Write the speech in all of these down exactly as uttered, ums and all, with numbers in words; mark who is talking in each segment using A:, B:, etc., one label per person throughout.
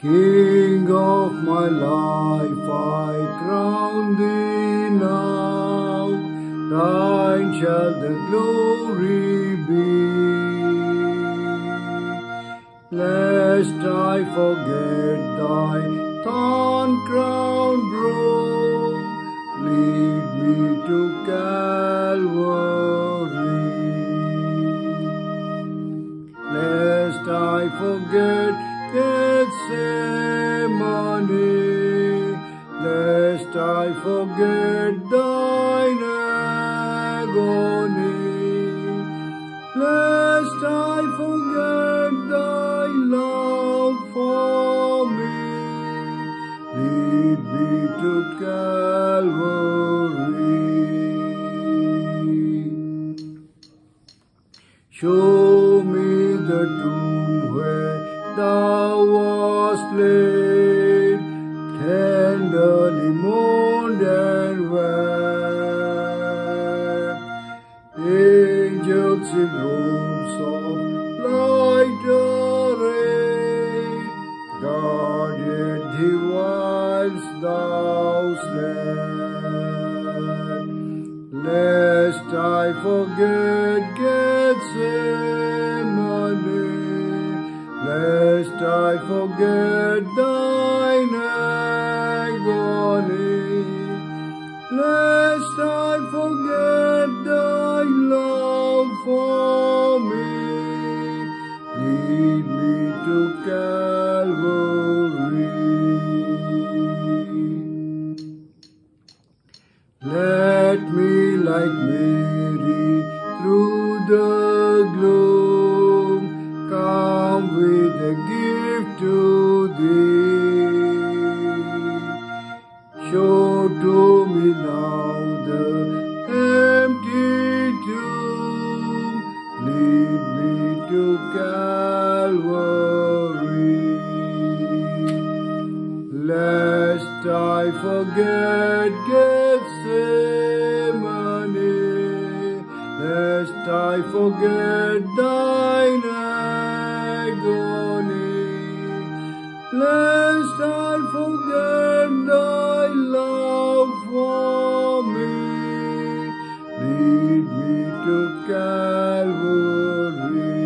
A: King of my life, I crown thee now, thine shall the glory be. Lest I forget thy thorn crown brow, lead me to Calvary. Lest I forget Gethsemane, lest I forget thine agony, lest I forget thy love for me, lead me to Calvary. Show me the tomb where thou wast laid, tenderly mourned and wept. Angels in robes of light arrayed guarded thee whilst thou slept. Lest I forget Gethsemane, lest I forget thine agony, lest I forget thy love for me, lead me to Calvary. Let me, like Mary, through the gloom, come with a gift to thee. Show to me now the empty tomb, lead me to Calvary. Lest I forget Gethsemane, lest I forget thine agony, lest I forget thy love for me, lead me to Calvary.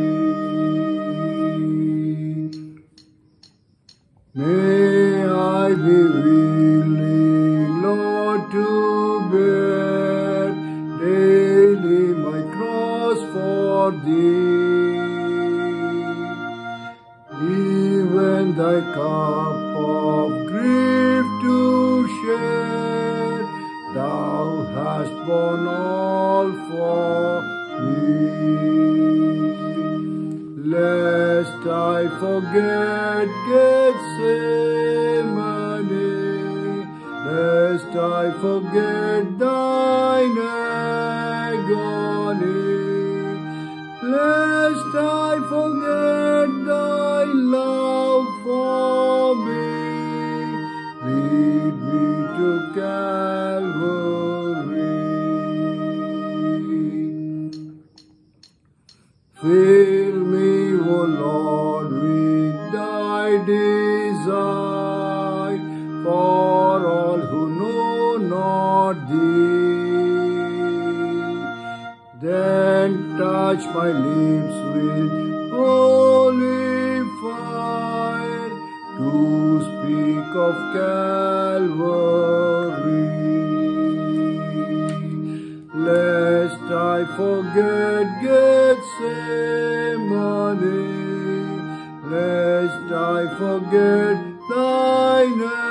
A: May I be willing, Lord, to bear daily my cross for thee. Even thy cup of grief to share, thou hast borne all for me. Lest I forget Gethsemane, lest I forget thine agony, lest I forget thy love for me, lead me to Calvary. Fill me, O Lord, with thy desire for all who know not thee. Then touch my lips with holy fire to speak of Calvary. Lest I forget Gethsemane, lest I forget thine